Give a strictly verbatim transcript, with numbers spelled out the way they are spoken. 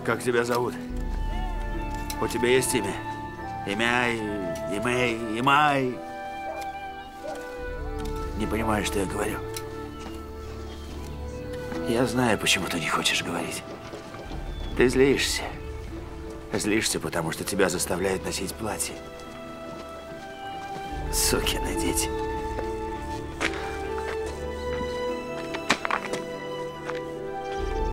Как тебя зовут? У тебя есть имя? Имя, Имей, Имай. Не понимаешь, что я говорю? Я знаю, почему ты не хочешь говорить. Ты злишься. Злишься, потому что тебя заставляют носить платье. Сукины дети.